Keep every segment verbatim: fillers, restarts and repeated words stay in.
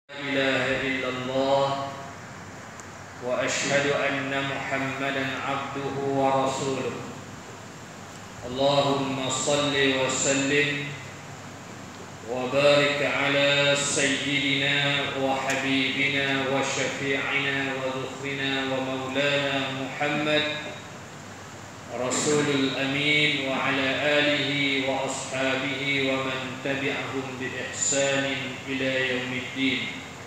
إله إلا الله وأشهد أن محمدا عبده ورسوله اللهم صل وسلم وبارك على سيدنا وحبيبنا وشفيعنا وذخرنا ومولانا محمد رسول الأمين وعلى آله وأصحابه ومن تبعهم بإحسان إلى يوم الدين.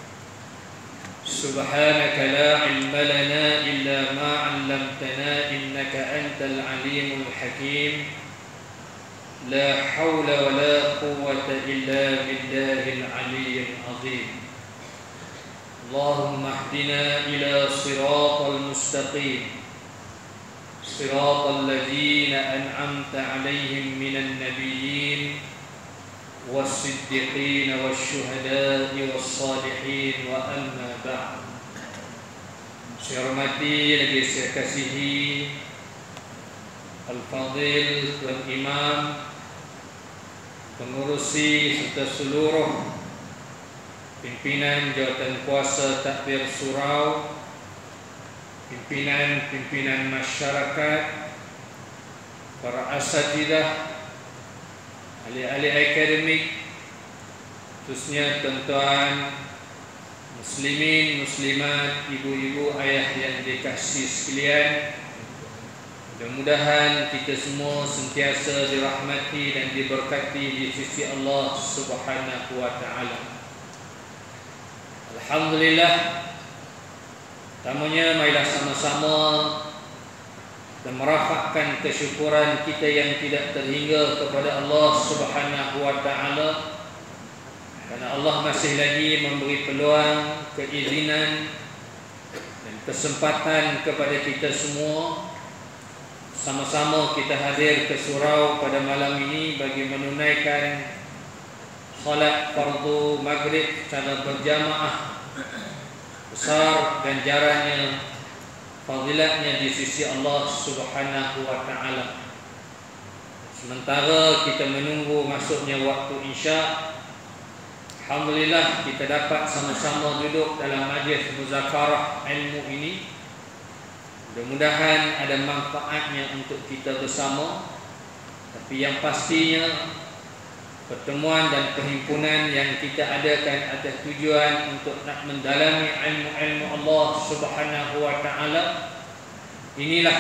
سبحانك لا علم لنا إلا ما علمتنا إنك أنت العليم الحكيم. لا حول ولا قوة إلا بالله العلي العظيم. اللهم اهدنا إلى صراط المستقيم صراط الذين أنعمت عليهم من النبيين والصديقين والشهداء والصالحين وأما بعد. Saya hormati lagi saya kasihi Al-Fadhil Tuan Imam, pengurusi serta seluruh pimpinan Jawatan Kuasa Takbir Surau, pimpinan-pimpinan masyarakat, para asatidah, ahli-ahli akademik, khususnya tuan-tuan muslimin, muslimat, ibu-ibu, ayah yang dikasihi sekalian. Mudah-mudahan kita semua sentiasa dirahmati dan diberkati di sisi Allah Subhanahu wa taala. Alhamdulillah. Pertamanya, marilah sama-sama dan merafakkan kesyukuran kita yang tidak terhingga kepada Allah Subhanahu wa taala, kerana Allah masih lagi memberi peluang, keizinan dan kesempatan kepada kita semua sama-sama kita hadir ke surau pada malam ini bagi menunaikan salat fardu maghrib secara berjamaah. Besar ganjarannya, fadilatnya di sisi Allah Subhanahu wa taala. Sementara kita menunggu masuknya waktu Isya, alhamdulillah kita dapat sama-sama duduk dalam majlis muzakarah ilmu ini. Mudah-mudahan ada manfaatnya untuk kita bersama. Tapi yang pastinya, pertemuan dan perhimpunan yang kita adakan atas tujuan untuk nak mendalami ilmu-ilmu Allah Subhanahu wa taala, inilah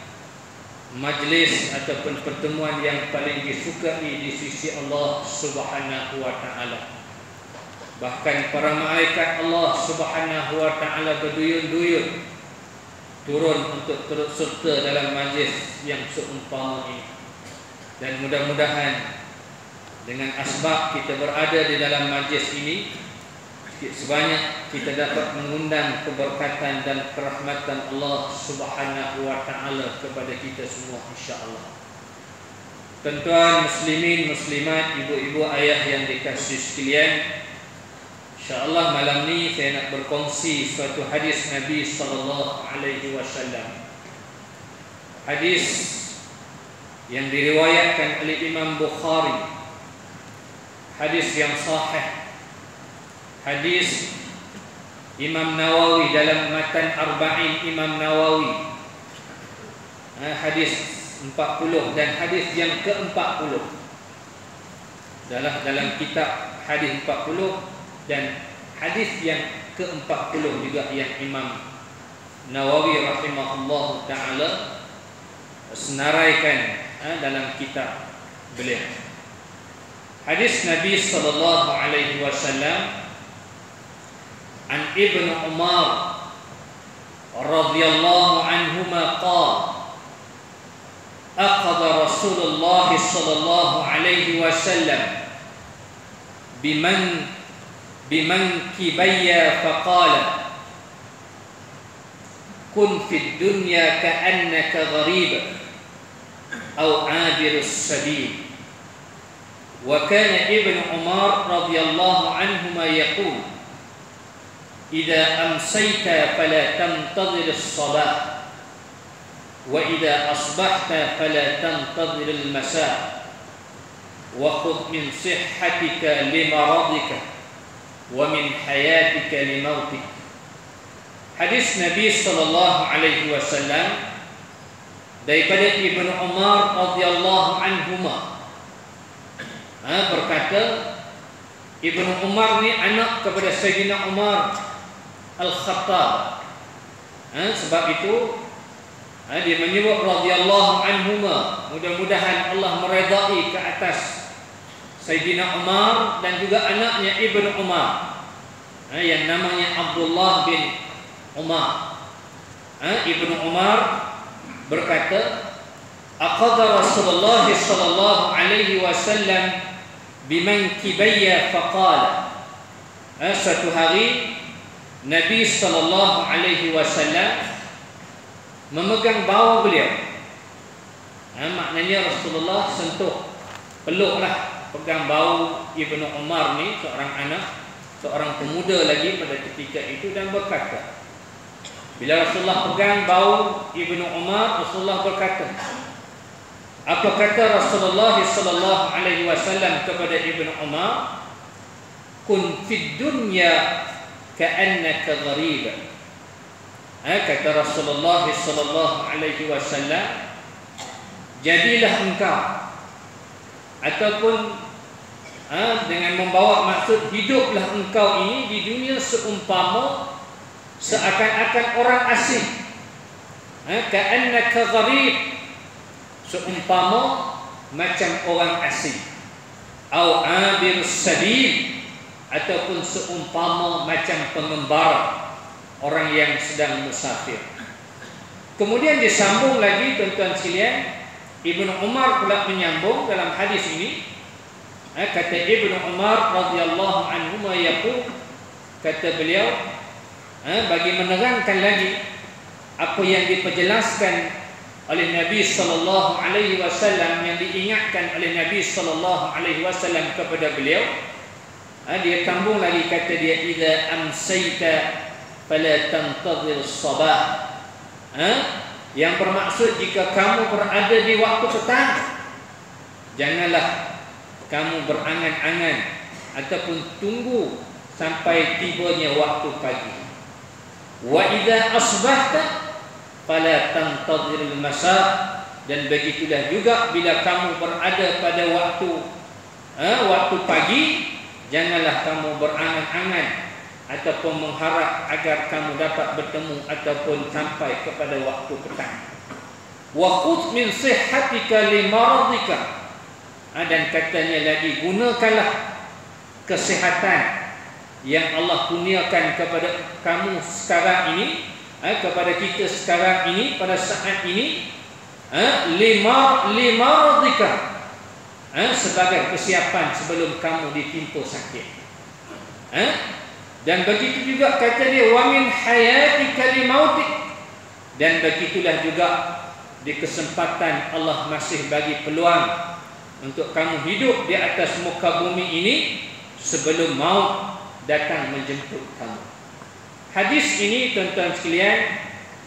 majlis ataupun pertemuan yang paling disukai di sisi Allah Subhanahu wa taala. Bahkan para malaikat Allah Subhanahu wa taala berduyun-duyun turun untuk turut serta dalam majlis yang seumpama ini. Dan mudah-mudahan dengan asbab kita berada di dalam majlis ini, sikit sebanyak kita dapat mengundang keberkatan dan kerahmatan Allah Subhanahu wa taala kepada kita semua, insya-Allah. Tuan-tuan muslimin, muslimat, ibu-ibu, ayah yang dikasihi sekalian, insya-Allah malam ni saya nak berkongsi suatu hadis Nabi sallallahu alaihi wasallam. Hadis yang diriwayatkan oleh Imam Bukhari, hadis yang sahih, hadis Imam Nawawi dalam matan Arba'in Imam Nawawi, hadis empat puluh dan hadis yang ke empat puluh dalam dalam kitab hadis empat puluh dan hadis yang ke empat puluh juga yang Imam Nawawi rahimahullah ta'ala senaraikan dalam kitab beliau. Hadis Nabi sallallahu alaihi wasallam an Ibnu Umar radhiyallahu anhuma qala aqada Rasulullah sallallahu alaihi wasallam biman biman kibaya faqala kun fid dunya ka'annaka gharib aw 'abirus sabil. وكان ابن عمر رضي الله عنهما يقول إذا أمسيت فلا تنتظر الصباح وإذا أصبحت فلا تنتظر المساء وخذ من صحتك لمرضك wa min hayatika li mautik. Hadis Nabi sallallahu alaihi wasallam daripada Ibnu Umar radhiyallahu anhuma, ha, berkata, Ibnu Umar ni anak kepada Sayyidina Umar Al-Khattab, ha, sebab itu ha, dia menyebut radhiyallahu anhuma. Mudah-mudahan Allah meredai ke atas Sayyidina Umar dan juga anaknya Ibnu Umar, ha, yang namanya Abdullah bin Umar. ha, Ibnu Umar berkata, aqadha Rasulullah sallallahu alaihi wasallam bimankibaya faqala, ha, suatu hari Nabi sallallahu alaihi wasallam memegang bahu beliau, ha, maknanya Rasulullah sentuh, peluklah, pegang bahu Ibnu Umar ni, seorang anak, seorang pemuda lagi pada ketika itu, dan berkata, bila Rasulullah pegang bahu Ibnu Umar, Rasulullah berkata, apa kata Rasulullah sallallahu alaihi wasallam kepada Ibnu Umar? Kun fid dunya ka'annaka ghariban. Ha, kata Rasulullah sallallahu alaihi wasallam, jadilah engkau, ataupun ha, dengan membawa maksud hiduplah engkau ini di dunia seumpama seakan-akan orang asing, ha, ka'annaka gharib, seumpama macam orang asing, au abir sabil, ataupun seumpama macam pengembara, orang yang sedang musafir. Kemudian disambung lagi, tuan-tuan sekalian, Ibnu Umar pula menyambung dalam hadis ini, ha, kata Ibnu Umar radhiyallahu anhu yaqul, kata beliau, ha, bagi menerangkan lagi apa yang diperjelaskan oleh Nabi sallallahu alaihi wasallam, yang diingatkan oleh Nabi sallallahu alaihi wasallam kepada beliau, ha, dia tambung lagi, kata dia, idza amsayta fala tantazir as-sabah, ha, yang bermaksud jika kamu berada di waktu petang, janganlah kamu berangan-angan ataupun tunggu sampai tibanya waktu pagi. Wa idza asbahta fala tantazirul masa, dan begitulah juga bila kamu berada pada waktu eh, waktu pagi, janganlah kamu berangan-angan ataupun mengharap agar kamu dapat bertemu ataupun sampai kepada waktu petang. Wa khudh min sihhatika li maradika, dan katanya lagi, gunakanlah kesihatan yang Allah kurniakan kepada kamu sekarang ini, eh, kepada kita sekarang ini, pada saat ini, eh, lima lima radika, eh, sebagai persiapan sebelum kamu ditimpa sakit. Eh, dan begitu juga kata dia, wa min hayatika li mautik, dan begitulah juga di kesempatan Allah masih bagi peluang untuk kamu hidup di atas muka bumi ini sebelum maut datang menjemput kamu. Hadis ini, tuan-tuan sekalian,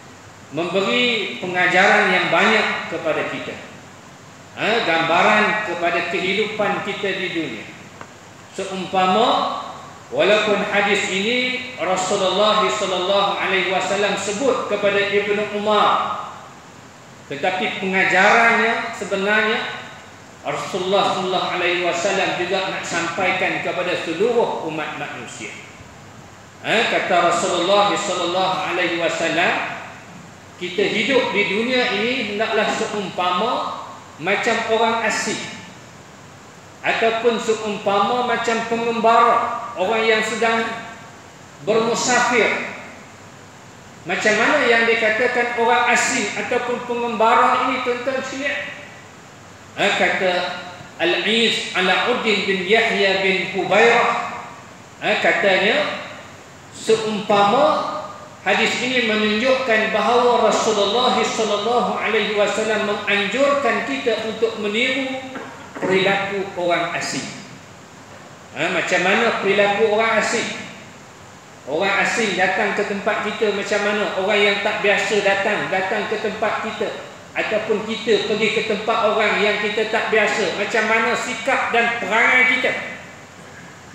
memberi pengajaran yang banyak kepada kita, ha, gambaran kepada kehidupan kita di dunia. Seumpama, walaupun hadis ini Rasulullah sallallahu alaihi wasallam sebut kepada Ibnu Umar, tetapi pengajarannya sebenarnya Rasulullah sallallahu alaihi wasallam juga nak sampaikan kepada seluruh umat manusia. Ha, kata Rasulullah sallallahu alaihi wasallam, kita hidup di dunia ini hendaklah seumpama macam orang asing, ataupun seumpama macam pengembara, orang yang sedang bermusafir. Macam mana yang dikatakan orang asing ataupun pengembara ini, tuan-tuan sekalian? Ha, kata Al-Iz Alauddin bin Yahya bin Hubairah, ha, katanya seumpama hadis ini menunjukkan bahawa Rasulullah sallallahu alaihi wasallam menganjurkan kita untuk meniru perilaku orang asing. Ha, macam mana perilaku orang asing? Orang asing datang ke tempat kita macam mana? Orang yang tak biasa datang datang ke tempat kita, ataupun kita pergi ke tempat orang yang kita tak biasa, macam mana sikap dan perangai kita?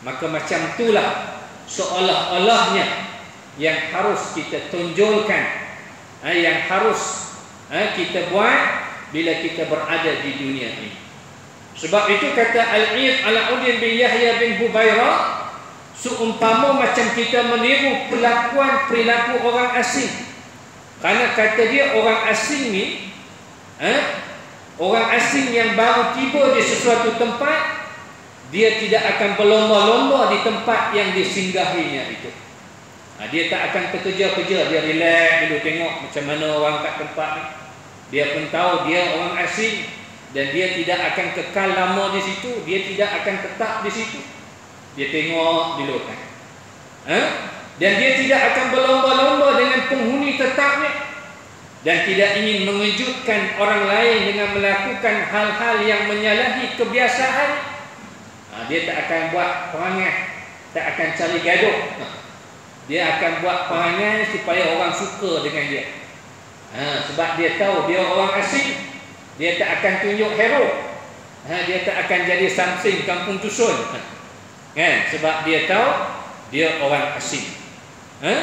Maka macam itulah seolah-olahnya yang harus kita tonjolkan, ha, yang harus ha, kita buat bila kita berada di dunia ini. Sebab itu kata Al-Iz Alauddin bin Yahya bin Hubairah, seumpama macam kita meniru perlakuan perilaku orang asing. Kerana kata dia orang asing ni, ha, orang asing yang baru tiba di sesuatu tempat, dia tidak akan berlomba-lomba di tempat yang disinggahinya itu. Ha, dia tak akan terkejar-kejar, dia relax dulu tengok macam mana orang kat tempat ni. Dia pun tahu dia orang asing dan dia tidak akan kekal lama di situ, dia tidak akan tetap di situ. Dia tengok dulu kan. Ha? Dan dia tidak akan berlomba-lomba dengan penghuni tetapnya dan tidak ingin mengejutkan orang lain dengan melakukan hal-hal yang menyalahi kebiasaan. Ha, dia tak akan buat perangai, tak akan cari gaduh. Ha. Dia akan buat perangai supaya orang suka dengan dia. Ha, sebab dia tahu dia orang asing, dia tak akan tunjuk hero. Ha, dia tak akan jadi Samsing kampung dusun. Ha. Kan? Sebab dia tahu dia orang asing. Ha?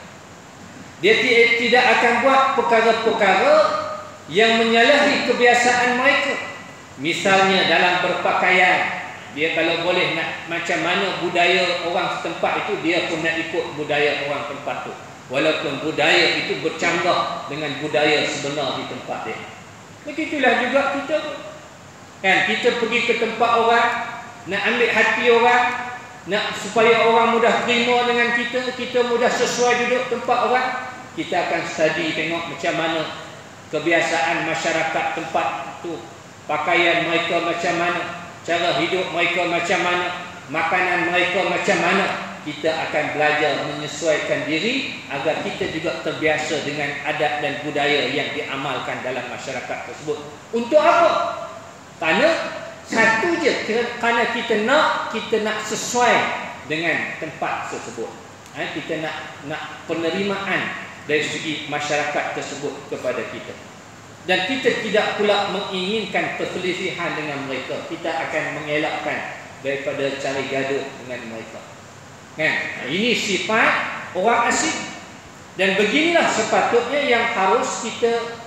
Dia tidak akan buat perkara-perkara yang menyalahi kebiasaan mereka. Misalnya dalam berpakaian, dia kalau boleh nak macam mana budaya orang setempat itu, dia pun nak ikut budaya orang tempat tu, walaupun budaya itu bercanggah dengan budaya sebenar di tempat dia. Begitulah juga kita kan, kita pergi ke tempat orang, nak ambil hati orang, nak supaya orang mudah terima dengan kita, kita mudah sesuai duduk tempat orang, kita akan study tengok macam mana kebiasaan masyarakat tempat tu, pakaian mereka macam mana, cara hidup mereka macam mana, makanan mereka macam mana. Kita akan belajar menyesuaikan diri agar kita juga terbiasa dengan adat dan budaya yang diamalkan dalam masyarakat tersebut. Untuk apa? Kerana satu je, kerana kita nak kita nak sesuai dengan tempat tersebut. Ha, kita nak nak penerimaan dari segi masyarakat tersebut kepada kita. Dan kita tidak pula menginginkan perselisihan dengan mereka. Kita akan mengelakkan daripada cari gaduh dengan mereka. Kan? Ini sifat orang asing. Dan beginilah sepatutnya yang harus kita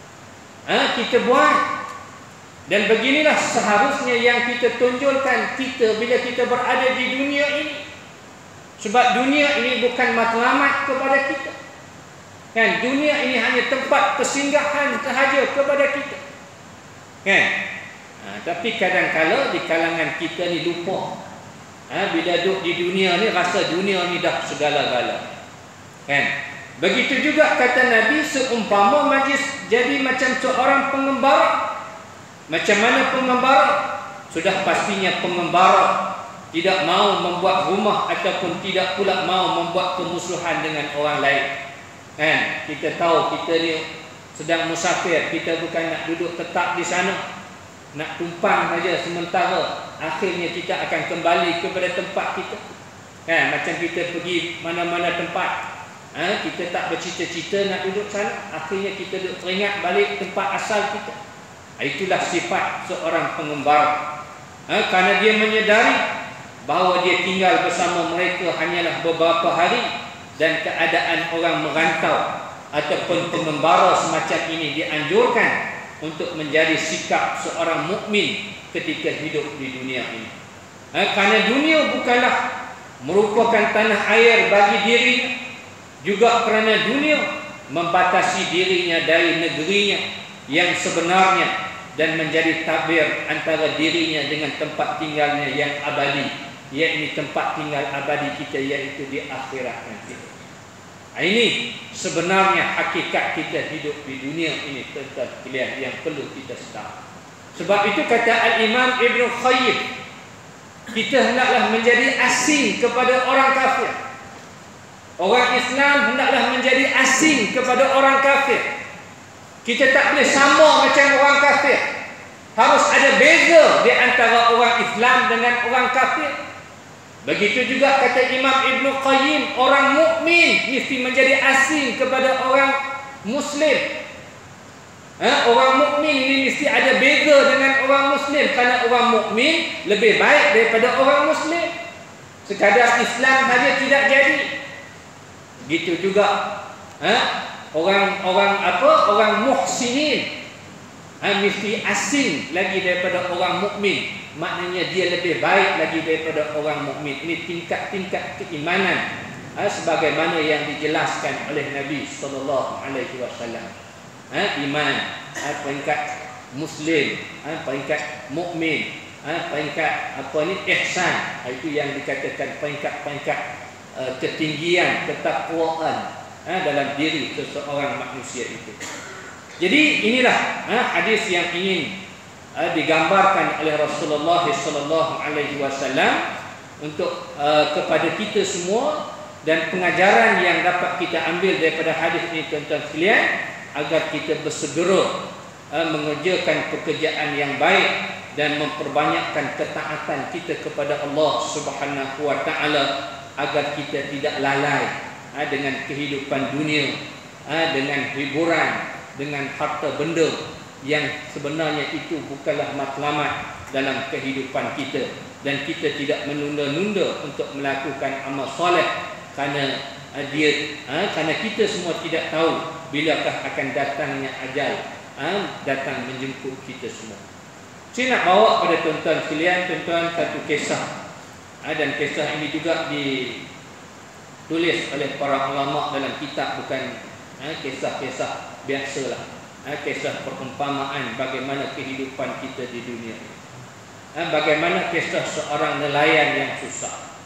ha, kita buat. Dan beginilah seharusnya yang kita tonjolkan kita bila kita berada di dunia ini. Sebab dunia ini bukan matlamat kepada kita. Kan, dunia ini hanya tempat persinggahan sahaja kepada kita. Kan? Ha, tapi kadang-kala di kalangan kita ni lupa. Ha, bila duduk di dunia ni rasa dunia ni dah segala-gala. Kan? Begitu juga kata Nabi, seumpama majlis jadi macam seorang pengembara. Macam mana pengembara? Sudah pastinya pengembara tidak mau membuat rumah ataupun tidak pula mau membuat permusuhan dengan orang lain. Kan? Kita tahu kita ni sedang musafir, kita bukan nak duduk tetap di sana, nak tumpang saja sementara, akhirnya kita akan kembali kepada tempat kita. Kan? Macam kita pergi mana-mana tempat, ha? Kita tak bercita-cita nak duduk sana, akhirnya kita duduk teringat balik tempat asal kita. Itulah sifat seorang pengembara. Ha? Kerana dia menyedari bahawa dia tinggal bersama mereka hanyalah beberapa hari, dan keadaan orang merantau ataupun pengembara semacam ini dianjurkan untuk menjadi sikap seorang mukmin ketika hidup di dunia ini. Ha, kerana dunia bukanlah merupakan tanah air bagi dirinya, juga kerana dunia membatasi dirinya dari negerinya yang sebenarnya dan menjadi tabir antara dirinya dengan tempat tinggalnya yang abadi, yakni tempat tinggal abadi kita, iaitu di akhirat nanti. Ini sebenarnya hakikat kita hidup di dunia ini, tuan-tuan sekalian, yang perlu kita tahu. Sebab itu kata Al-Imam Ibn Qayyim, kita hendaklah menjadi asing kepada orang kafir. Orang Islam hendaklah menjadi asing kepada orang kafir. Kita tak boleh sama macam orang kafir. Harus ada beza di antara orang Islam dengan orang kafir. Begitu juga kata Imam Ibn Qayyim, orang mukmin mesti menjadi asing kepada orang Muslim. Ha? Orang mukmin ini mesti ada beza dengan orang Muslim, kerana orang mukmin lebih baik daripada orang Muslim. Sekadar Islam saja tidak jadi. Gitu juga ha? Orang-orang apa? Orang muhsinin ha? Mesti asing lagi daripada orang mukmin. Maknanya dia lebih baik lagi daripada orang mukmin. Ini tingkat-tingkat keimanan ha? Sebagaimana yang dijelaskan oleh Nabi sallallahu alaihi wasallam. Ha? Iman ha? Peringkat Muslim ha? Peringkat mukmin ha? Peringkat apa ni? Ihsan. Itu yang dikatakan peringkat-peringkat Uh, ketinggian ketakwaan uh, dalam diri seseorang manusia itu. Jadi inilah uh, hadis yang ingin uh, digambarkan oleh Rasulullah sallallahu alaihi wasallam untuk uh, kepada kita semua, dan pengajaran yang dapat kita ambil daripada hadis ini tuan-tuan sekalian, agar kita bersegera uh, mengerjakan pekerjaan yang baik dan memperbanyakkan ketaatan kita kepada Allah Subhanahu wa taala, agar kita tidak lalai ha, dengan kehidupan dunia, ha, dengan hiburan, dengan harta benda yang sebenarnya itu bukanlah matlamat dalam kehidupan kita, dan kita tidak menunda-nunda untuk melakukan amal soleh kerana ha, dia ha, kerana kita semua tidak tahu bilakah akan datangnya ajal ha, datang menjemput kita semua. Saya nak bawa pada tuan-tuan sekalian, tuan-tuan, satu kisah. Dan kisah ini juga ditulis oleh para ulama dalam kitab, bukan kisah-kisah biasalah, kisah perumpamaan bagaimana kehidupan kita di dunia. Bagaimana kisah seorang nelayan yang susah.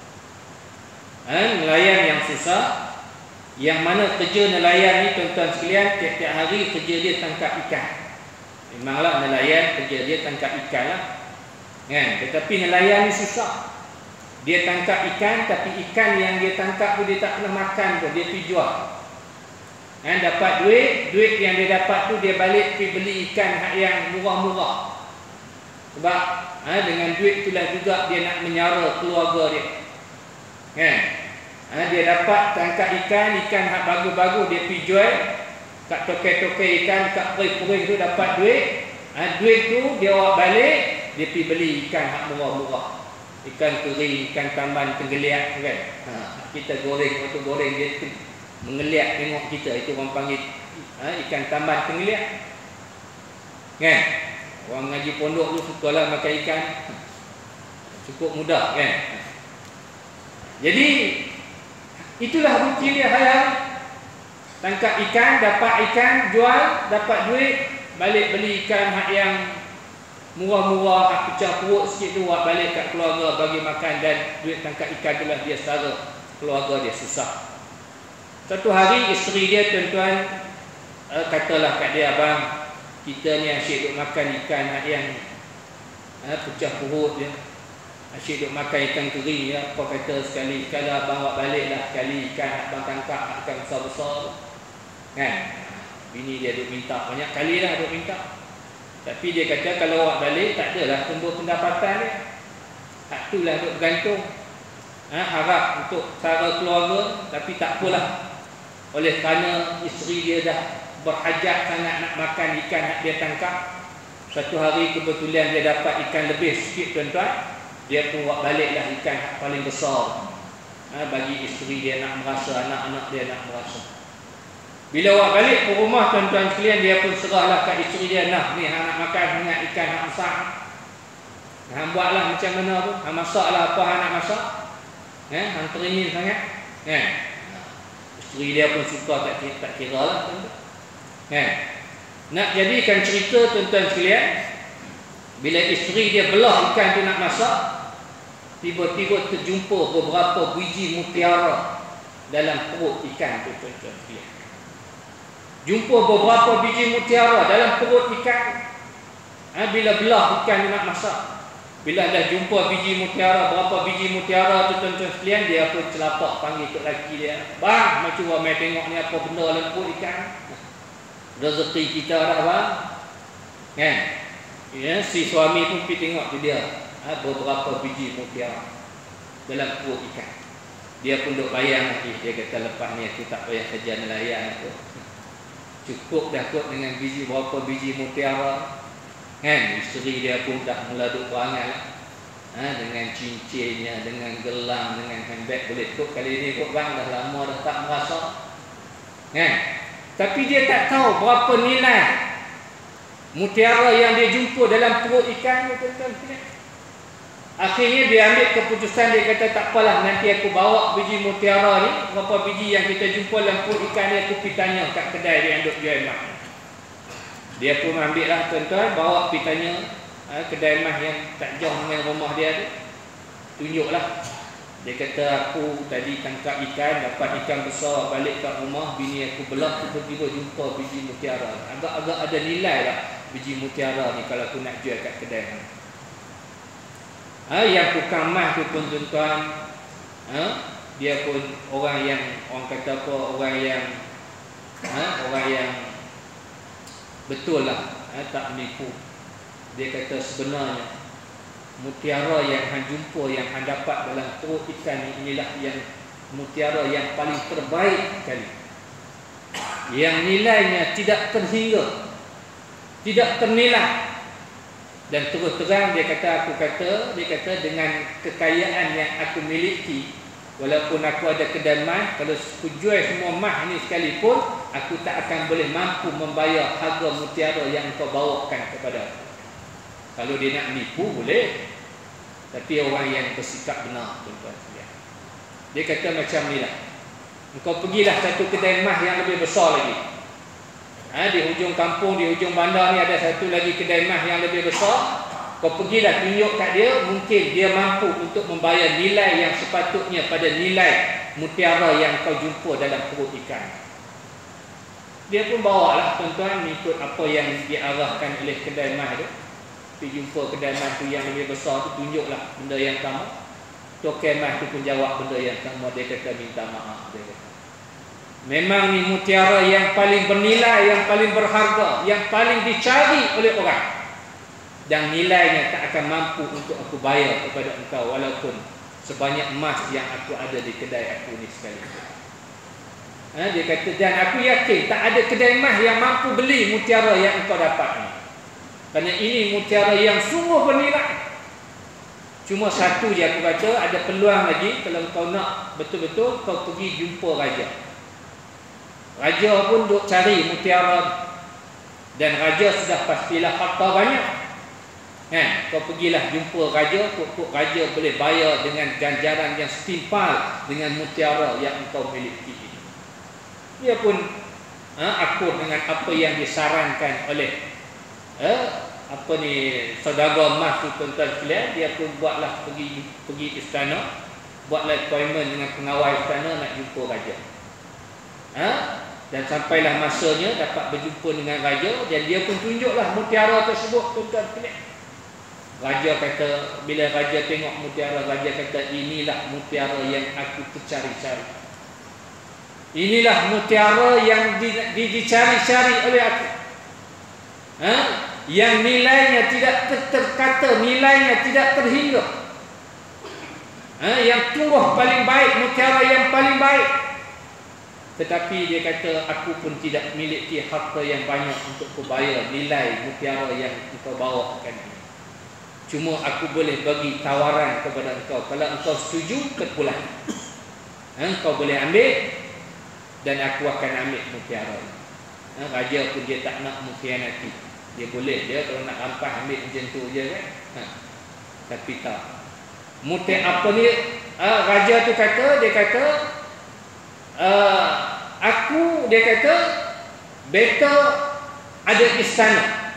Nelayan yang susah, yang mana kerja nelayan ni tuan-tuan sekalian, tiap-tiap hari kerja dia tangkap ikan. Memanglah nelayan kerja dia tangkap ikan lah kan? Tetapi nelayan ni susah. Dia tangkap ikan, tapi ikan yang dia tangkap tu dia tak pernah makan pun, dia pergi jual. Han, dapat duit, duit yang dia dapat tu dia balik pergi beli ikan yang murah-murah. Sebab ha, dengan duit itulah juga dia nak menyara keluarga dia. Kan? Ha, dia dapat tangkap ikan, ikan hak bagus-bagus dia pergi jual. Kat tokai-tokai ikan, kat perih-perih tu dapat duit. Ha, duit tu dia bawa balik, dia pergi beli ikan hak murah-murah. Ikan kering, ikan tamban tenggeliat kan. Ha, kita goreng, waktu goreng dia mengeliat tengok kita, itu orang panggil ha, ikan tamban tenggeliat. Kan? Orang ngaji pondok tu sukalah makan ikan. Cukup mudah kan. Jadi itulah rutin dia hayal. Tangkap ikan, dapat ikan, jual, dapat duit, balik beli ikan hak yang murah-murah, hak pecah perut sikit tu, buat balik kat keluarga bagi makan, dan duit tangkap ikan itulah dia setara keluarga dia susah. Satu hari isteri dia tuan-tuan uh, katalah kat dia, abang, kita ni asyik duk makan ikan hak yang uh, pecah perut dia, asyik duk makan ikan kering ya. Apa kata sekali kalau abang buat balik lah sekali ikan hak abang tangkap, hak ikan besar-besar kan. Bini dia duk minta, banyak kali lah duk minta. Tapi dia kata kalau awak balik tak adalah tumbuh pendapatan dia. Hak itulah duk bergantung. Ha, harap untuk cara keluarga, tapi tak apalah. Oleh kerana isteri dia dah berhajat sangat nak makan ikan hak dia tangkap. Satu hari kebetulan dia dapat ikan lebih sikit tuan-tuan. Dia pun buat baliklah ikan hak paling besar. Ha, bagi isteri dia nak merasa, anak-anak dia nak merasa. Bila awak balik ke rumah tuan-tuan sekalian, dia pun serahlah kat isteri dia, nah ni hang nak makan sangat ikan hak besar. Hang buatlah macam mana tu, hang masaklah apa hang nak masak. Eh, hang teringin sangat. Kan? Isteri dia pun suka, tak tak kiralah tuan-tuan. Kan? Nak jadikan cerita tuan-tuan sekalian, bila isteri dia belah ikan tu nak masak, tiba-tiba terjumpa beberapa biji mutiara dalam perut ikan tu tuan-tuan sekalian. Jumpa beberapa biji mutiara dalam perut ikan. Ha, bila belah ikan dia nak masak, bila dah jumpa biji mutiara, berapa biji mutiara tu tuan-tuan sekalian, dia pun celapak panggil tok lelaki dia, bang, macam cuba mai tengok ni apa benda dalam perut ikan. Rezeki kita dah bang. Kan? Ya, si suami pun pergi tengok tu dia, ha, beberapa biji mutiara dalam perut ikan. Dia pun duk bayang lagi, dia kata lepas ni aku tak payah kerja nelayan aku. Cukup dah kot dengan biji berapa biji mutiara. Kan? Isteri dia pun dah mula duk berangan. Ha, ha, dengan cincinnya, dengan gelang, dengan handbag. Boleh kot kali ni kot bang, dah lama dah tak merasa kan? Tapi dia tak tahu berapa nilai mutiara yang dia jumpa dalam perut ikan tu, tuan-tuan. Akhirnya dia ambil keputusan, dia kata tak apalah, nanti aku bawa biji mutiara ni, berapa biji yang kita jumpa dalam perut ikan ni, aku pergi tanya kat kedai dia yang duk jual emas. Dia pun ambil lah tuan-tuan, bawa pergi tanya ha, kedai emas yang tak jauh dengan rumah dia tu. Tunjuklah. Dia kata aku tadi tangkap ikan, dapat ikan besar, balik kat rumah, bini aku belah, tiba-tiba jumpa biji mutiara. Agak-agak ada nilai lah biji mutiara ni kalau aku nak jual kat kedai ni. Ha, yang tukang emas tu pun tuan-tuan, ha, dia pun orang yang, orang kata apa, orang yang ha, orang yang betul lah, ha, tak menipu. Dia kata sebenarnya mutiara yang hang jumpa, yang hang dapat dalam perut ikan ni, inilah yang mutiara yang paling terbaik sekali, yang nilainya tidak terhingga, tidak ternilai. Dan terus terang dia kata, aku kata, dia kata dengan kekayaan yang aku miliki, walaupun aku ada kedai emas, kalau aku jual semua emas ni sekalipun, aku tak akan boleh mampu membayar harga mutiara yang kau bawakan kepada aku. Kalau dia nak menipu boleh, tapi orang yang bersikap benar, tuan-tuan sekalian. Dia kata macam ni lah, engkau pergilah satu kedai emas yang lebih besar lagi. Ha, di hujung kampung, di hujung bandar ni ada satu lagi kedai emas yang lebih besar. Kau pergilah tunjuk kat dia, mungkin dia mampu untuk membayar nilai yang sepatutnya pada nilai mutiara yang kau jumpa dalam perut ikan. Dia pun bawa lah tuan-tuan, mengikut apa yang diarahkan oleh kedai emas tu. Pergi jumpa kedai emas tu yang lebih besar tu, tunjuklah benda yang sama. Tokai emas tu pun jawab benda yang sama. Dia kata minta maaf, dia kata memang ni mutiara yang paling bernilai, yang paling berharga, yang paling dicari oleh orang, dan nilainya tak akan mampu untuk aku bayar kepada engkau walaupun sebanyak emas yang aku ada di kedai aku ni sekalipun. Ha, dia kata, dan aku yakin tak ada kedai emas yang mampu beli mutiara yang engkau dapat ni, kerana ini mutiara yang sungguh bernilai. Cuma satu je aku kata, ada peluang lagi. Kalau kau nak betul-betul, kau pergi jumpa raja. Raja pun duk cari mutiara, dan raja sudah pastilah harta banyak kan? Kau pergilah jumpa raja, pokok raja boleh bayar dengan ganjaran yang setimpal dengan mutiara yang engkau miliki ini. Dia pun ha, akur dengan apa yang disarankan oleh ha, apa ni saudagar emas tu, tuan-tuan sekalian. Dia pun buatlah pergi pergi istana, buatlah appointment dengan pengawal istana nak jumpa raja. Ha? Dan sampailah masanya dapat berjumpa dengan raja, dan dia pun tunjuklah mutiara tersebut, tuan-tuan sekalian. Raja kata, bila raja tengok mutiara, raja kata, inilah mutiara yang aku tercari-cari. Inilah mutiara yang di, di, dicari-cari oleh aku. Ha? Yang nilainya tidak ter, terkata, nilainya tidak terhingga. Ha? Yang tumbuh paling baik, mutiara yang paling baik. Tetapi dia kata, aku pun tidak memiliki harta yang banyak untuk membayar nilai mutiara yang engkau bawakan ini. Cuma aku boleh bagi tawaran kepada engkau. Kalau engkau setuju, terpulang. Engkau boleh ambil, dan aku akan ambil mutiara ini. Raja pun dia tak nak mengkhianati. Dia boleh, dia kalau nak rampas ambil macam tu je kan. Ha. Tapi tak. Mutiara apa ni? Raja tu kata, dia kata, Uh, aku, dia kata, better ada istana.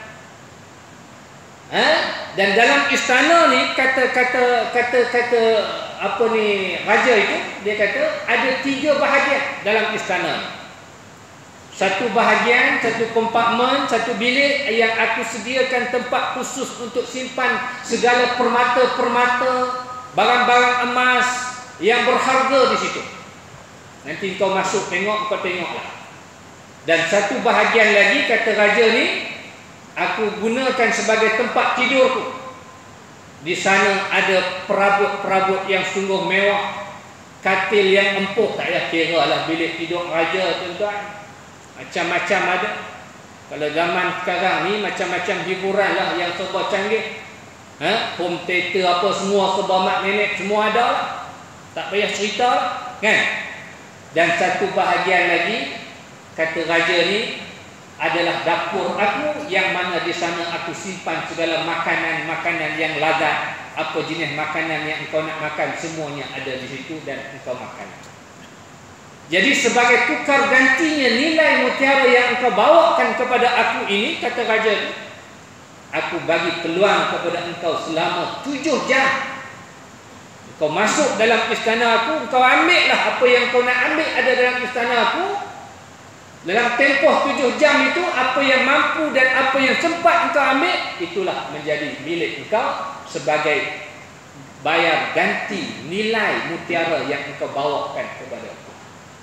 Ha? Dan dalam istana ni, kata-kata kata-kata apa ni raja itu, dia kata ada tiga bahagian dalam istana ni. Satu bahagian, satu kompartmen, satu bilik yang aku sediakan tempat khusus untuk simpan segala permata-permata, barang-barang emas yang berharga di situ. Nanti kau masuk tengok, kau tengoklah. Dan satu bahagian lagi, kata raja ni, aku gunakan sebagai tempat tidurku. Di sana ada perabot-perabot yang sungguh mewah, katil yang empuk, tak payah kira lah bilik tidur raja, tuan-tuan. Macam-macam ada. Kalau zaman sekarang ni, macam-macam hiburan lah yang serba canggih. Ha? Home theater apa semua, serba mak nenek semua ada lah. Tak payah cerita lah, kan? Dan satu bahagian lagi, kata raja ni, adalah dapur aku yang mana di sana aku simpan segala makanan-makanan yang lazat. Apa jenis makanan yang engkau nak makan, semuanya ada di situ dan engkau makan. Jadi sebagai tukar gantinya nilai mutiara yang engkau bawakan kepada aku ini, kata raja ni, aku bagi peluang kepada engkau selama tujuh jam. Kau masuk dalam istana aku, kau ambil lah apa yang kau nak ambil ada dalam istana aku. Dalam tempoh tujuh jam itu, apa yang mampu dan apa yang sempat engkau ambil, itulah menjadi milik engkau sebagai bayar ganti nilai mutiara yang engkau bawakan kepada aku.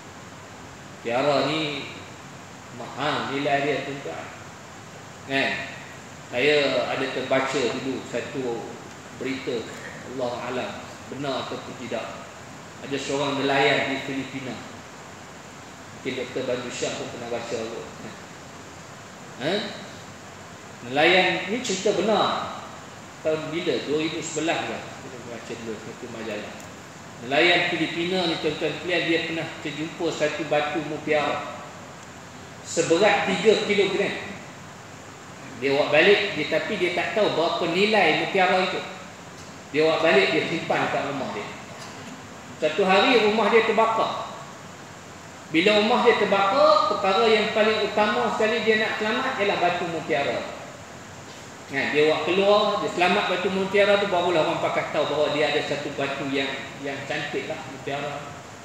Mutiara ni mahal nilai dia, tuan-tuan. Kan? Saya ada terbaca dulu satu berita, Allah alam benar atau tidak, ada seorang nelayan di Filipina. Mungkin Doktor Bandu Syah pun pernah baca kot. Ha? Nelayan ni cerita benar. Tahun bila? dua ribu sebelas lah. Kita baca dulu satu majalah. Nelayan Filipina ni, tuan-tuan sekalian, dia pernah terjumpa satu batu mutiara seberat tiga kilogram. Dia bawa balik, dia, tapi dia tak tahu berapa nilai mutiara itu. Dia bawa balik, dia simpan kat rumah dia. Satu hari rumah dia terbakar. Bila rumah dia terbakar, perkara yang paling utama sekali dia nak selamat ialah batu mutiara. Nah, dia bawa keluar, dia selamat batu mutiara tu, barulah orang pakat tahu bahawa dia ada satu batu yang yang cantik lah, mutiara.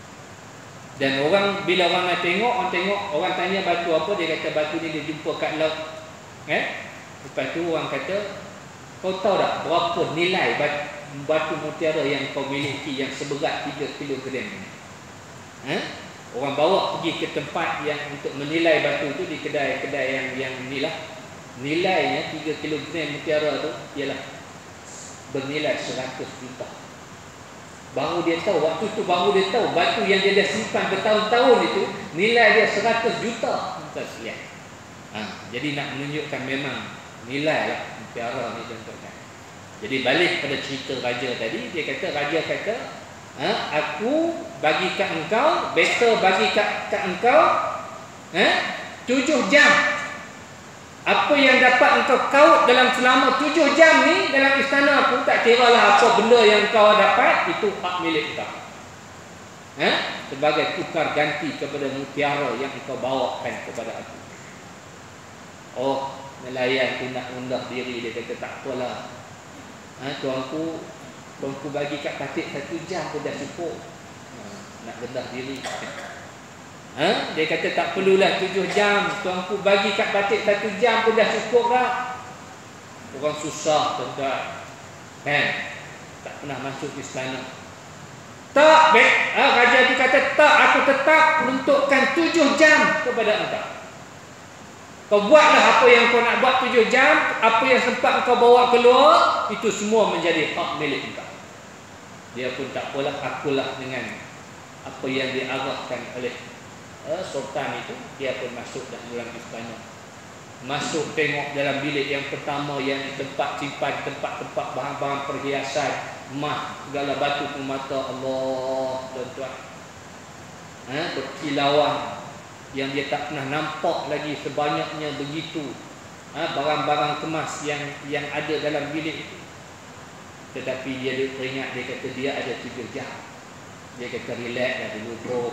Dan orang, bila orang nak tengok, orang tengok, orang tanya batu apa, dia kata batu ni dia jumpa kat laut. Eh? Lepas tu orang kata, kau tahu tak berapa nilai batu, batu mutiara yang kau miliki yang seberat tiga kilogram ni? Ha? Orang bawa pergi ke tempat yang untuk menilai batu tu di kedai-kedai yang yang inilah. Nilainya tiga kilogram mutiara tu ialah bernilai seratus juta. Baru dia tahu, waktu tu baru dia tahu batu yang dia dah simpan bertahun-tahun itu nilai dia seratus juta. Ha, jadi nak menunjukkan memang nilai lah mutiara ni, contohnya. Jadi balik pada cerita raja tadi, dia kata, raja kata, ha, aku bagi kat engkau, better bagi kat, kat engkau ha, tujuh jam. Apa yang dapat engkau kaut dalam selama tujuh jam ni dalam istana aku, tak kira lah apa benda yang kau dapat, itu hak milik kau. Ha? Sebagai tukar ganti kepada mutiara yang engkau bawakan kepada aku. Oh, nelayan tu nak undah diri, dia kata tak apalah. Ha, tuanku, tuanku bagi kat patik satu jam pun dah cukup. Ha, nak rendah diri. Ha? Dia kata tak perlulah tujuh jam, tuanku bagi kat batik satu jam pun dah cukup dah. Orang susah, tuan-tuan. Kan? Tak pernah masuk istana. Tak, baik. Ha, raja tu kata tak, aku tetap peruntukkan tujuh jam kepada engkau. Kau buatlah apa yang kau nak buat tujuh jam, apa yang sempat kau bawa keluar, itu semua menjadi hak milik engkau. Dia pun tak apalah, akulah dengan apa yang diarahkan oleh Uh, sultan itu. Dia pun masuk dalam istana. Masuk tengok dalam bilik yang pertama, yang tempat simpan, tempat-tempat bahan-bahan perhiasan, emas, segala batu permata, Allah, tuan-tuan. Ha, berkilauan yang dia tak pernah nampak lagi sebanyaknya begitu. Ha, barang-barang kemas yang yang ada dalam bilik itu. Tetapi dia teringat, dia kata dia ada tiga jam. Dia kata relax lah dulu bro.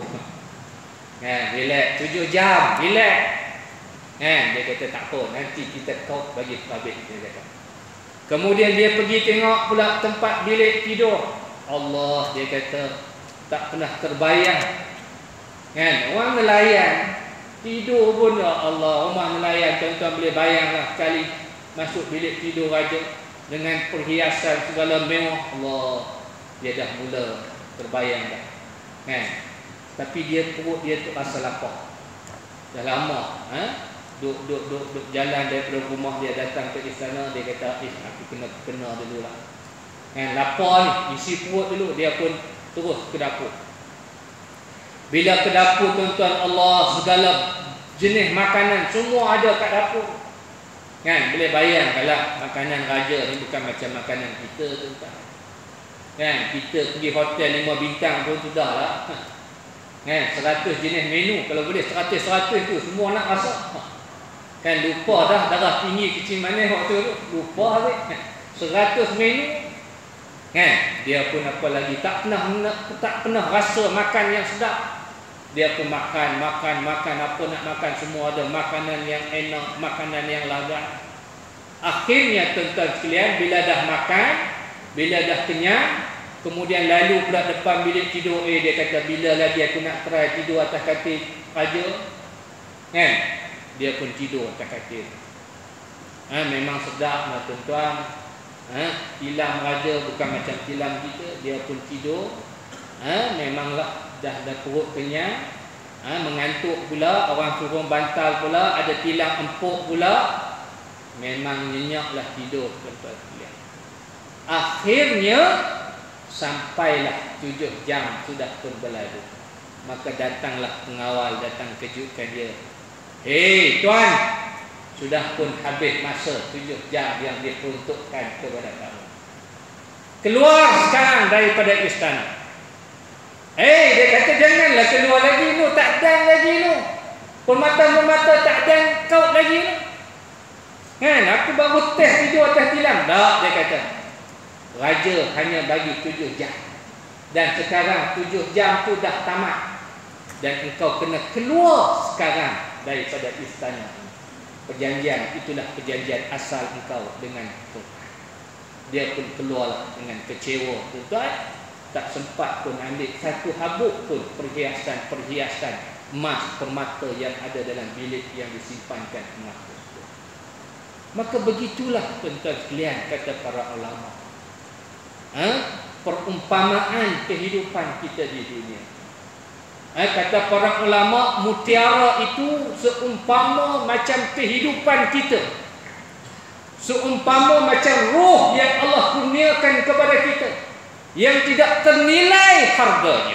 Ha, relax, tujuh jam, relax. Ha, dia kata tak apa, nanti kita kau bagi habis, dia kata. Kemudian dia pergi tengok pula tempat bilik tidur. Allah, dia kata tak pernah terbayang. Kan, orang nelayan tidur pun, ya Allah, rumah nelayan, tuan-tuan boleh bayanglah sekali masuk bilik tidur raja dengan perhiasan segala mewah. Allah, dia dah mula terbayang dah. Kan? Tapi dia, perut dia tu rasa lapar. Dah lama, ha? Duk, duk, duk, duk jalan daripada rumah dia datang ke istana, dia kata, eh, aku kena kena dulu lah. Kan, lapar ni, isi perut dulu. Dia pun terus ke dapur. Bila ke dapur, tuan-tuan, Allah, segala jenis makanan semua ada kat dapur. Kan, boleh bayangkanlah makanan raja ni bukan macam makanan kita tuan-tuan. Kan, kita pergi hotel lima bintang pun sudah lah. Kan, seratus jenis menu, kalau boleh seratus-seratus tu semua nak rasa. Kan, lupa dah darah tinggi kecil manis waktu tu, lupa habis. seratus menu. Kan, dia pun apa lagi tak pernah tak pernah rasa makan yang sedap. Dia pun makan, makan, makan apa nak makan semua ada, makanan yang enak, makanan yang lazat. Akhirnya tuan-tuan sekalian, bila dah makan, bila dah kenyang, kemudian lalu pula depan bilik tidur, eh dia kata bila lagi aku nak try tidur atas katil raja. Kan? Dia pun tidur atas katil. Ha, memang sedap lah tuan-tuan. Ha, tilam raja bukan macam tilam kita, dia pun tidur. Ha, memanglah dah dah perut kenyang, ha, mengantuk pula, orang suruh bantal pula, ada tilam empuk pula, memang nyenyaklah tidur tuan-tuan sekalian. Akhirnya sampailah tujuh jam sudah pun berlalu, maka datanglah pengawal datang kejutkan dia. Hei tuan, sudah pun habis masa tujuh jam yang diperuntukkan kepada kamu. Keluar sekarang daripada istana. Eh, dia kata janganlah keluar lagi nu, tak dan lagi nu. Permata-permata tak dan kau lagi nu. Kan, aku baru test tidur atas tilam. Tak, dia kata. Raja hanya bagi tujuh jam. Dan sekarang tujuh jam tu dah tamat. Dan engkau kena keluar sekarang daripada istana. Perjanjian, itulah perjanjian asal engkau dengan Tuhan. Dia pun keluar dengan kecewa. Tuan-tuan, tak sempat pun ambil satu habuk pun perhiasan-perhiasan emas permata yang ada dalam bilik yang disimpankan emas tersebut. Maka begitulah tuan-tuan sekalian kata para ulama. Ha? Perumpamaan kehidupan kita di dunia. Ha? Kata para ulama, mutiara itu seumpama macam kehidupan kita. Seumpama macam roh yang Allah kurniakan kepada kita, yang tidak ternilai harganya.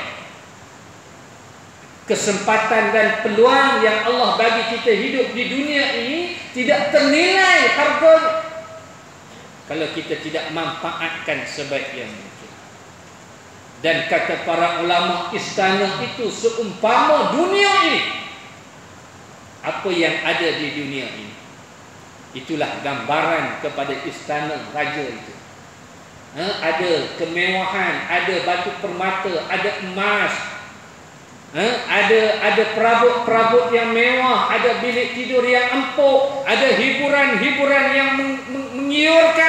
Kesempatan dan peluang yang Allah bagi kita hidup di dunia ini tidak ternilai harganya kalau kita tidak manfaatkan sebaik yang mungkin. Dan kata para ulama, istana itu seumpama dunia ini. Apa yang ada di dunia ini, itulah gambaran kepada istana raja itu. Ha, ada kemewahan, ada batu permata, ada emas, ha, ada ada perabot-perabot yang mewah, ada bilik tidur yang empuk, ada hiburan-hiburan yang meng meng mengiurkan,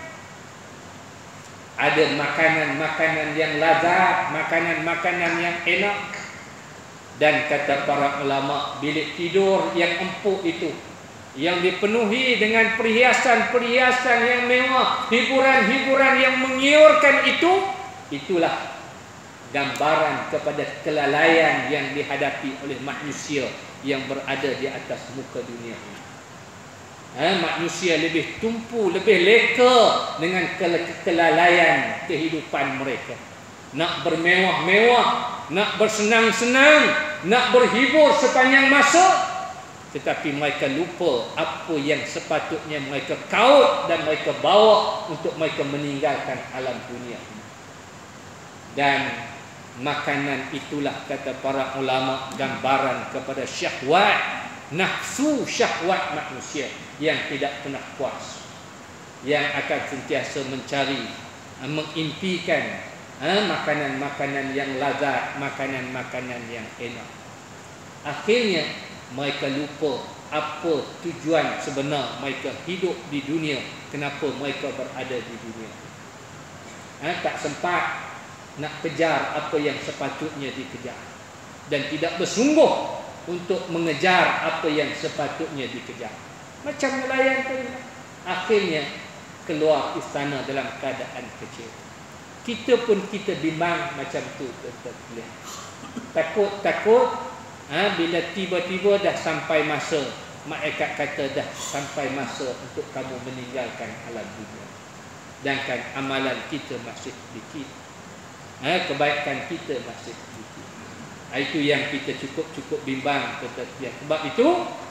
ada makanan-makanan yang lazat, makanan-makanan yang enak. Dan kata para ulama, bilik tidur yang empuk itu, yang dipenuhi dengan perhiasan-perhiasan yang mewah, hiburan-hiburan yang mengiurkan itu, itulah gambaran kepada kelalaian yang dihadapi oleh manusia yang berada di atas muka dunia ini. Ha, manusia lebih tumpu, lebih leka dengan kelalaian kehidupan mereka. Nak bermewah-mewah, nak bersenang-senang, nak berhibur sepanjang masa, tetapi mereka lupa apa yang sepatutnya mereka kaut dan mereka bawa untuk mereka meninggalkan alam dunia ini. Dan makanan itulah kata para ulama gambaran kepada syahwat, nafsu syahwat manusia yang tidak pernah puas, yang akan sentiasa mencari, mengimpikan makanan-makanan yang lazat, makanan-makanan yang enak. Akhirnya mereka lupa apa tujuan sebenar mereka hidup di dunia, kenapa mereka berada di dunia. Ha, tak sempat nak kejar apa yang sepatutnya dikejar, dan tidak bersungguh untuk mengejar apa yang sepatutnya dikejar. Macam nelayan tadi, akhirnya keluar istana dalam keadaan kecil. Kita pun kita bimbang macam tu, tuan-tuan. Takut-takut. Ha, bila tiba-tiba dah sampai masa, malaikat kata dah sampai masa untuk kamu meninggalkan alam dunia. Sedangkan amalan kita masih sedikit, ha, kebaikan kita masih sedikit. Ha, itu yang kita cukup-cukup bimbang. Sebab itu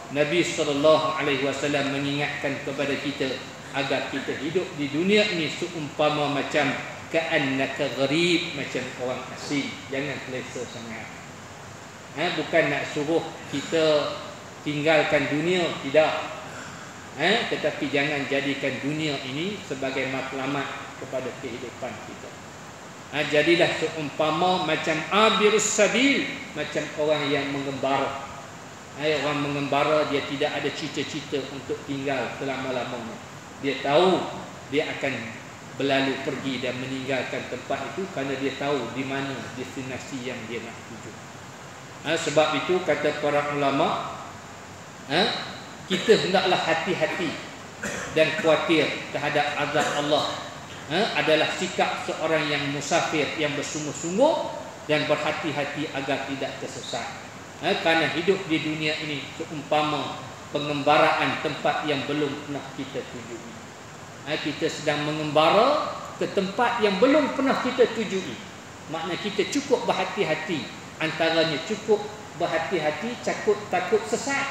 Nabi sallallahu alaihi wasallam mengingatkan kepada kita agar kita hidup di dunia ini seumpama macam ka'annaka gharib, macam orang asing. Jangan selesa sangat. Ha, bukan nak suruh kita tinggalkan dunia, tidak. Ha, tetapi jangan jadikan dunia ini sebagai matlamat kepada kehidupan kita. Ha, jadilah seumpama macam abirus sabil, macam orang yang mengembara. Ha, orang mengembara dia tidak ada cita-cita untuk tinggal selama-lamanya. Dia tahu dia akan berlalu pergi dan meninggalkan tempat itu kerana dia tahu di mana destinasi yang dia nak tuju. Ha, sebab itu kata para ulama, ha, kita hendaklah hati-hati dan khawatir terhadap azab Allah. Ha, adalah sikap seorang yang musafir yang bersungguh-sungguh dan berhati-hati agar tidak tersesat. Ha, kerana hidup di dunia ini seumpama pengembaraan tempat yang belum pernah kita tujui. Ha, kita sedang mengembara ke tempat yang belum pernah kita tujui. Maknanya kita cukup berhati-hati. Antaranya cukup berhati-hati takut takut sesat.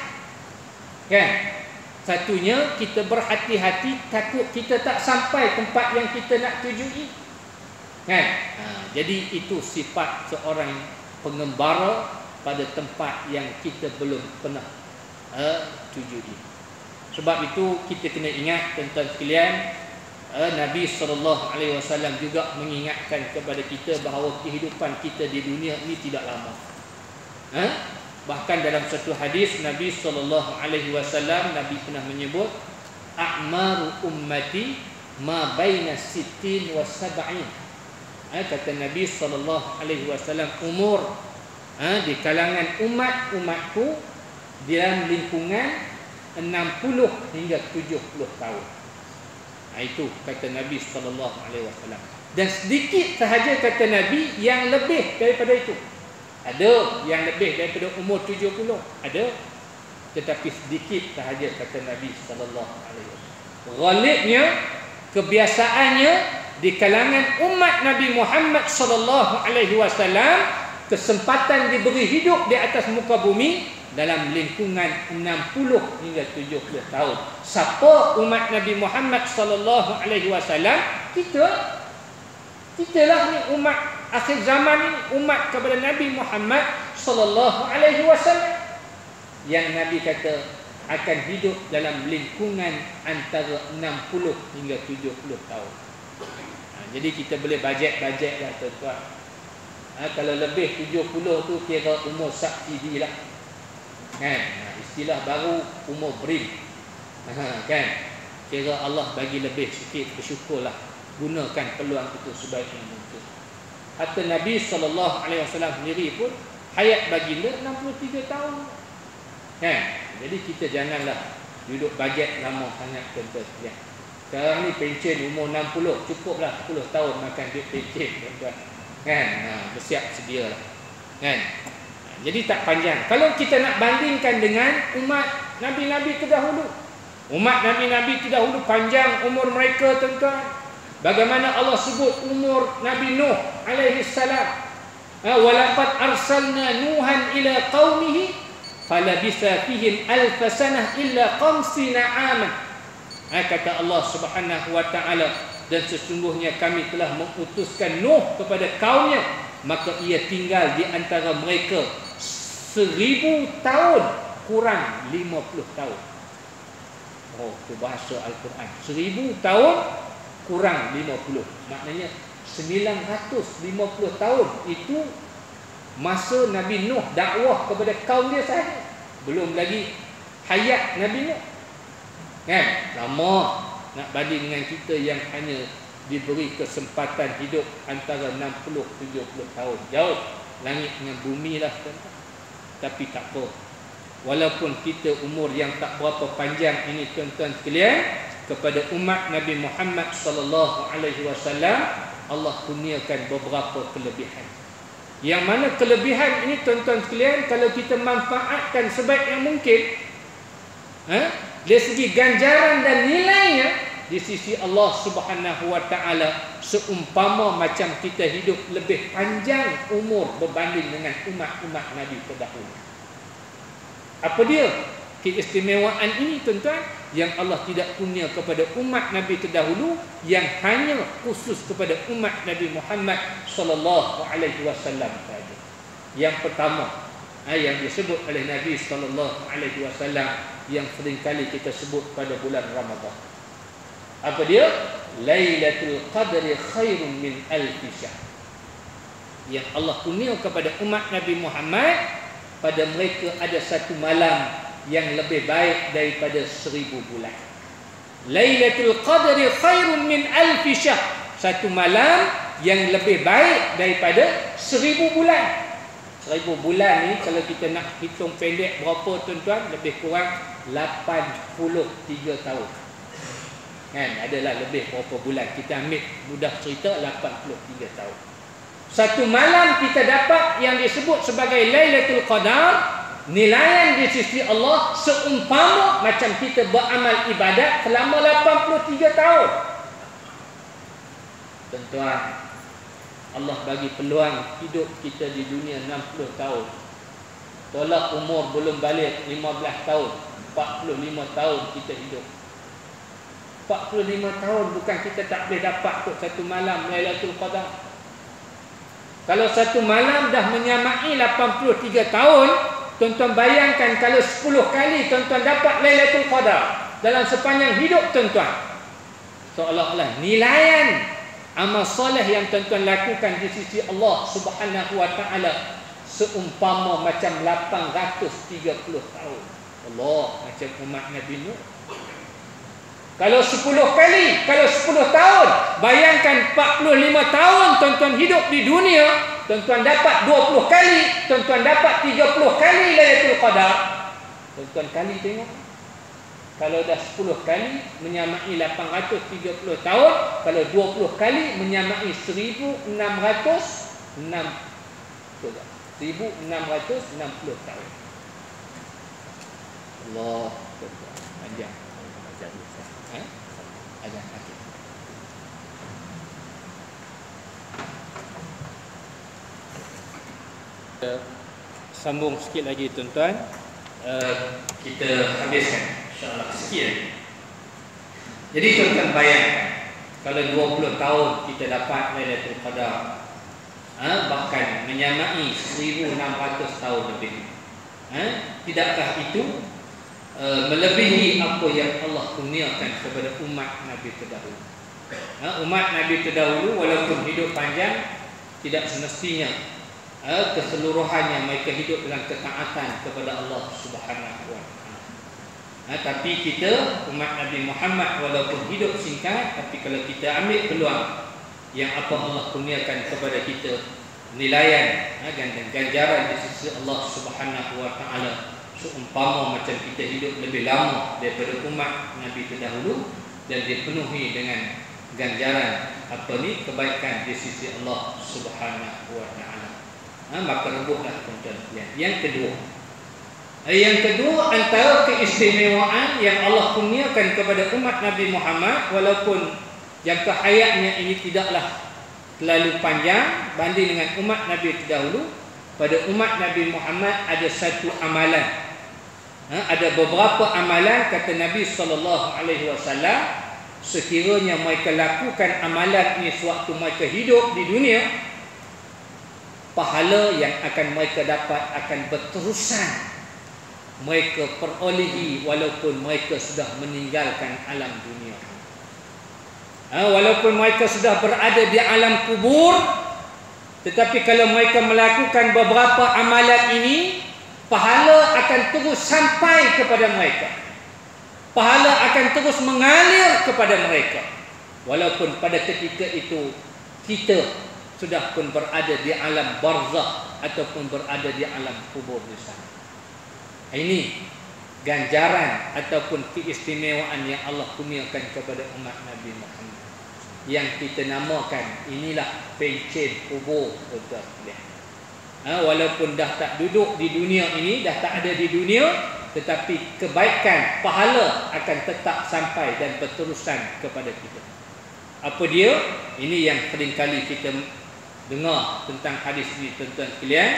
Kan? Satunya kita berhati-hati takut kita tak sampai tempat yang kita nak tujui. Kan? Ha, jadi itu sifat seorang pengembara pada tempat yang kita belum pernah uh, tujui. Sebab itu kita kena ingat tuan-tuan sekalian, uh, Nabi sallallahu alaihi wasallam juga mengingatkan kepada kita bahawa kehidupan kita di dunia ini tidak lama. Ha? Bahkan dalam satu hadis Nabi sallallahu alaihi wasallam Nabi pernah menyebut a'maru ummati ma baina sittin wa sab'in. Ha, kata Nabi sallallahu alaihi wasallam, umur ha, di kalangan umat umatku dalam lingkungan enam puluh hingga tujuh puluh tahun. Ha, itu kata Nabi sallallahu alaihi wasallam. Dan sedikit sahaja kata Nabi yang lebih daripada itu. Ada yang lebih daripada umur tujuh puluh, ada, tetapi sedikit sahaja kata Nabi sallallahu alaihi wasallam. Ghalibnya, kebiasaannya di kalangan umat Nabi Muhammad sallallahu alaihi wasallam, kesempatan diberi hidup di atas muka bumi dalam lingkungan enam puluh hingga tujuh puluh tahun. Siapa umat Nabi Muhammad sallallahu alaihi wasallam? Kita. Kitalah ni umat akhir zaman ini, umat kepada Nabi Muhammad sallallahu alaihi wasallam yang Nabi kata akan hidup dalam lingkungan antara enam puluh hingga tujuh puluh tahun. Ha, jadi kita boleh bajet-bajet lah tuan-tuan. Ha, kalau lebih tujuh puluh tu kira umur subsidi lah. Kan? Ha, istilah baru umur brim. Ha, kan? Kira Allah bagi lebih sikit, bersyukurlah. Gunakan peluang itu sebaik yang mungkin. Hatta Nabi sallallahu alaihi wasallam sendiri pun hayat baginda enam puluh tiga tahun. Kan? Jadi kita janganlah duduk bajet lama sangat tuan-tuan sekalian. Sekarang ni pencen umur enam puluh, cukuplah sepuluh tahun makan duit pencen tuan-tuan. Kan? Ha, bersiap sedialah. Kan? Ha, jadi tak panjang. Kalau kita nak bandingkan dengan umat nabi-nabi terdahulu. Umat nabi-nabi terdahulu panjang umur mereka tuan-tuan. Bagaimana Allah sebut umur Nabi Nuh alaihi salam. Walaqad arsalna Nuhan ila qaumihi falabitha fihim alf sanah illa khamsina aman. Kata Allah Subhanahu wa taala, dan sesungguhnya kami telah mengutuskan Nuh kepada kaumnya, maka ia tinggal di antara mereka seribu tahun kurang lima puluh tahun. Oh, itu bahasa Al-Quran. Seribu tahun kurang lima puluh, maknanya sembilan ratus lima puluh tahun. Itu masa Nabi Nuh dakwah kepada kaum dia sahaja, belum lagi hayat Nabi Nuh. Kan? Lama nak banding dengan kita yang hanya diberi kesempatan hidup antara enam puluh tujuh puluh tahun. Jauh langit dengan bumi lah tuan-tuan. Tapi tak apa, walaupun kita umur yang tak berapa panjang ini tuan-tuan sekalian, kepada umat Nabi Muhammad sallallahu alaihi wasallam Allah kurniakan beberapa kelebihan. Yang mana kelebihan ini tuan-tuan sekalian, kalau kita manfaatkan sebaik yang mungkin, ha, dari segi ganjaran dan nilainya di sisi Allah Subhanahu wa taala seumpama macam kita hidup lebih panjang umur berbanding dengan umat-umat Nabi terdahulu. Apa dia? keistimewaan ini tuan-tuan yang Allah tidak punya kepada umat Nabi terdahulu, yang hanya khusus kepada umat Nabi Muhammad sallallahu alaihi wasallam saja. Yang pertama yang disebut oleh Nabi sallallahu alaihi wasallam yang seringkali kita sebut pada bulan Ramadan. Apa dia? Lailatul Qadri khairun min alfi syahr. Yang Allah kurnia kepada umat Nabi Muhammad, pada mereka ada satu malam yang lebih baik daripada seribu bulan. Lailatul Qadri khairun min alfi syahr. Satu malam yang lebih baik daripada seribu bulan. Seribu bulan ni kalau kita nak hitung pendek berapa tuan-tuan, lebih kurang lapan puluh tiga tahun. Kan, adalah lebih berapa bulan. Kita ambil mudah cerita lapan puluh tiga tahun. Satu malam kita dapat yang disebut sebagai Lailatul Qadar, nilaian di sisi Allah seumpama macam kita beramal ibadat selama lapan puluh tiga tahun. Tuan-tuan, Allah bagi peluang hidup kita di dunia enam puluh tahun. Tolak umur belum balik lima belas tahun, empat puluh lima tahun kita hidup. empat puluh lima tahun bukan kita tak boleh dapat kot satu malam Lailatul Qadar. Kalau satu malam dah menyamai lapan puluh tiga tahun, tuan-tuan bayangkan kalau sepuluh kali tuan-tuan dapat Lailatul Qadar dalam sepanjang hidup tuan-tuan. Seolah-olah nilaian amal soleh yang tuan-tuan lakukan di sisi Allah Subhanahu wa taala seumpama macam lapan ratus tiga puluh tahun. Allah, macam umat Nabi Nuh. Kalau sepuluh kali, kalau sepuluh tahun, bayangkan empat puluh lima tahun tuan-tuan hidup di dunia, tuan-tuan dapat dua puluh kali, tuan-tuan dapat tiga puluh kali Lailatul Qadar. Tuan-tuan kali tengok. Kalau dah sepuluh kali menyamai lapan ratus tiga puluh tahun, kalau dua puluh kali menyamai seribu enam ratus enam puluh. seribu enam ratus enam puluh tahun. Allah, panjang. Eh? Ada okay. Sambung sikit lagi tuan-tuan. Uh, kita habiskan insya-Allah sikit. Jadi tuan-tuan bayangkan kalau dua puluh tahun kita dapat Lailatul Qadar, ha, bahkan menyamai seribu enam ratus tahun lebih. Ha, tidakkah itu Uh, melebihi apa yang Allah kurniakan kepada umat Nabi terdahulu. Ha, umat Nabi terdahulu walaupun hidup panjang, tidak semestinya uh, keseluruhannya mereka hidup dalam ketaatan kepada Allah Subhanahu wa taala. Ha, tapi kita umat Nabi Muhammad walaupun hidup singkat, tapi kalau kita ambil peluang yang apa Allah kurniakan kepada kita, nilaian ha, dan ganjaran di sisi Allah Subhanahu wa taala seumpama macam kita hidup lebih lama daripada umat Nabi terdahulu, dan dipenuhi dengan ganjaran apa ni, kebaikan di sisi Allah Subhanahu wa taala. Ha, maka rebutlah tuan-tuan. Yang kedua, yang kedua antara keistimewaan yang Allah kurniakan kepada umat Nabi Muhammad, walaupun jangka hayatnya ini tidaklah terlalu panjang banding dengan umat Nabi terdahulu, pada umat Nabi Muhammad ada satu amalan. Ha, ada beberapa amalan kata Nabi sallallahu alaihi wasallam, sekiranya mereka lakukan amalan ini sewaktu mereka hidup di dunia, pahala yang akan mereka dapat akan berterusan mereka perolehi walaupun mereka sudah meninggalkan alam dunia. Ha, walaupun mereka sudah berada di alam kubur, tetapi kalau mereka melakukan beberapa amalan ini, pahala akan terus sampai kepada mereka. Pahala akan terus mengalir kepada mereka. Walaupun pada ketika itu kita sudah pun berada di alam barzakh ataupun berada di alam kubur di sana. Ini ganjaran ataupun keistimewaan yang Allah kurniakan kepada umat Nabi Muhammad, yang kita namakan inilah pencen kubur, tuan-tuan. Ha, walaupun dah tak duduk di dunia ini, dah tak ada di dunia, tetapi kebaikan, pahala akan tetap sampai dan berterusan kepada kita. Apa dia? Ini yang seringkali kita dengar tentang hadis ini, tuan-tuan sekalian.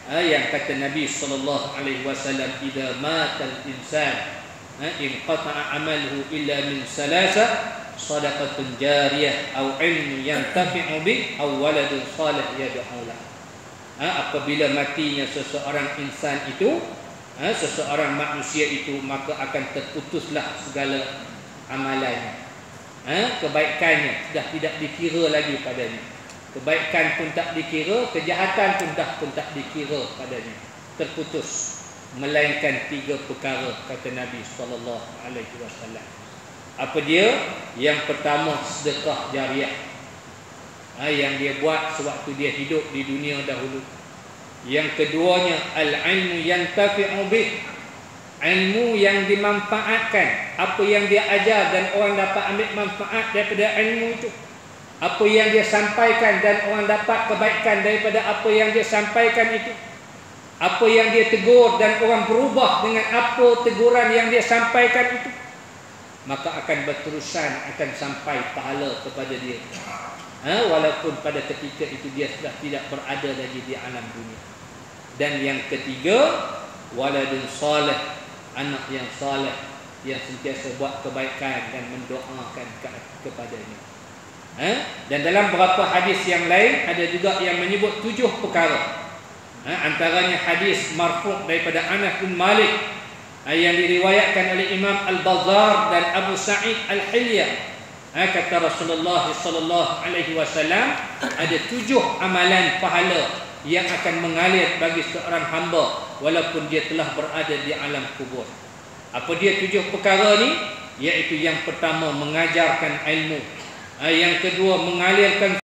Ha, yang kata Nabi sallallahu alaihi wasallam, idza matal insan ha, in qata'a amaluhu illa min salasa, sadaqatun jariyah aw ilmun yantafi'u bih aw waladun salih yad'u lahu. Ha, apabila matinya seseorang insan itu, ha, seseorang manusia itu, maka akan terputuslah segala amalannya. Ha, kebaikannya sudah tidak dikira lagi padanya. Kebaikan pun tak dikira, kejahatan pun dah pun tak dikira padanya. Terputus. Melainkan tiga perkara, kata Nabi sallallahu alaihi wasallam. Apa dia? Yang pertama, sedekah jariah. Ha, yang dia buat sewaktu dia hidup di dunia dahulu. Yang keduanya, al-ilmu yantafi'u bih. Ilmu yang dimanfaatkan, apa yang dia ajar dan orang dapat ambil manfaat daripada ilmu itu. Apa yang dia sampaikan dan orang dapat kebaikan daripada apa yang dia sampaikan itu. Apa yang dia tegur dan orang berubah dengan apa teguran yang dia sampaikan itu. Maka akan berterusan, akan sampai pahala kepada dia. Ha, walaupun pada ketika itu dia sudah tidak berada lagi di alam dunia. Dan yang ketiga, waladun salih, anak yang saleh yang sentiasa buat kebaikan dan mendoakan ke kepadanya. Ha? Dan dalam beberapa hadis yang lain ada juga yang menyebut tujuh perkara. Ha? Antaranya hadis marfu' daripada Anas bin Malik ha, yang diriwayatkan oleh Imam Al-Bazzar dan Abu Sa'id Al-Hilyah. Ha, kata Rasulullah sallallahu alaihi wasallam, ada tujuh amalan pahala yang akan mengalir bagi seorang hamba walaupun dia telah berada di alam kubur. Apa dia tujuh perkara ni? Iaitu yang pertama, mengajarkan ilmu. Yang kedua, mengalirkan